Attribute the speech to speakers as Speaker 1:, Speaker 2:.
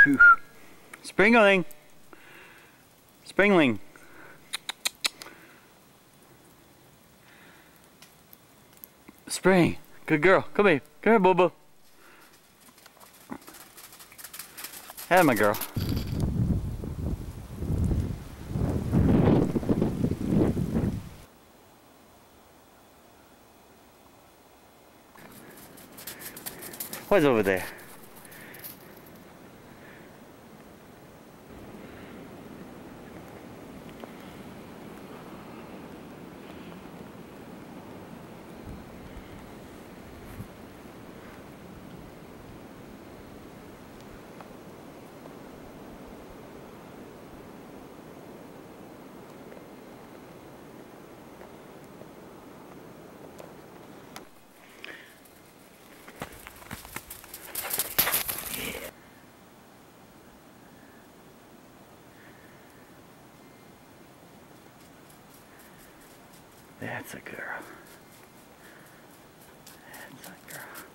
Speaker 1: Whew. Springling. Springling. Spring. Good girl. Come here. Come here, Boo Boo. Have my girl. What's over there? That's a girl. That's a girl.